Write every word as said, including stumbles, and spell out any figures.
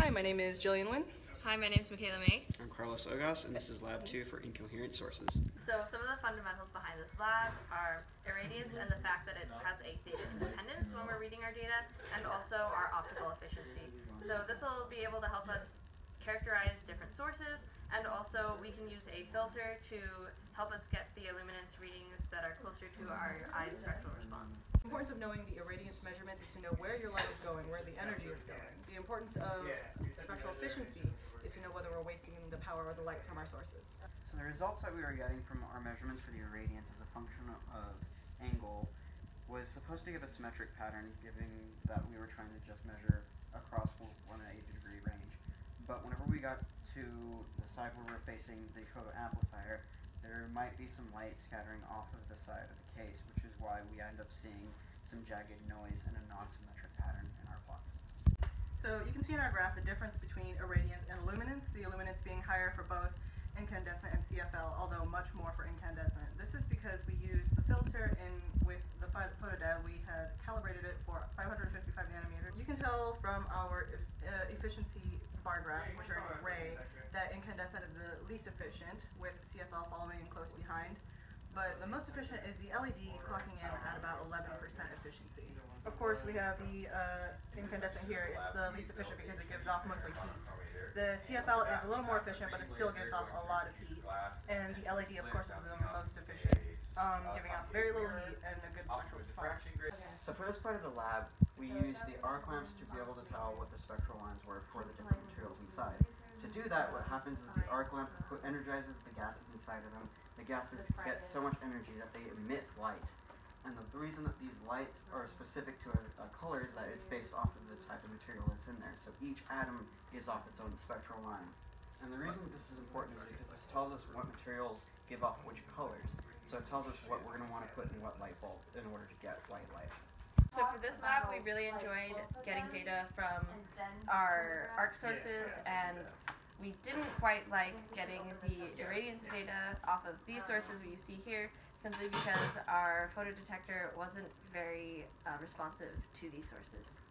Hi, my name is Jillian Wynn. Hi, my name is Michaela May. I'm Carlos Ogas, and this is Lab two for Incoherent Sources. So some of the fundamentals behind this lab are irradiance and the fact that it has a theta independence when we're reading our data, and also our optical efficiency. So this will be able to help us characterize different sources, and also we can use a filter to help us get the illuminance readings that are closer to our eye's spectral response. The importance of knowing the irradiance measurements is to know where your light is going, where the energy is going. The importance of spectral efficiency is to know whether we're wasting the power or the light from our sources. So the results that we were getting from our measurements for the irradiance as a function of angle was supposed to give a symmetric pattern, given that we were trying to just measure across one and eighty degree range. But whenever we got to the side where we're facing the photoamplifier, there might be some light scattering off of the side of the case, which is why we end up seeing some jagged noise and a non-symmetric pattern in our plots. So you can see in our graph the difference between irradiance and luminance, the illuminance being higher for both incandescent and C F L, although much more for incandescent. This is because we used the filter in with the photodiode. We had calibrated it for five hundred fifty-five nanometers. You can tell from our e uh, efficiency bar graphs, which are in gray, that incandescent is the least efficient, with C F L following close behind. But the most efficient is the L E D, clocking in at about eleven percent efficiency. Of course, we have the uh, incandescent here. It's the least efficient because it gives off mostly heat. The C F L is a little more efficient, but it still gives off a lot of heat. And the L E D, of course, is the most efficient, um, giving off very little heat and a good spectral response. So for this part of the lab, we used the arc lamps to be able to tell what the spectral lines were for the different materials inside. To do that, what happens is the arc lamp energizes the gases inside of them. The gases get so much energy that they emit light. And the reason that these lights are specific to a, a color is that it's based off of the type of material that's in there. So each atom gives off its own spectral lines. And the reason that this is important is because this tells us what materials give off which colors. So it tells us what we're going to want to put in what light bulb in order to get white light. So for this lab, we really enjoyed getting data from our arc sources, and we didn't quite like getting the irradiance data off of these sources we see here, simply because our photodetector wasn't very uh, responsive to these sources.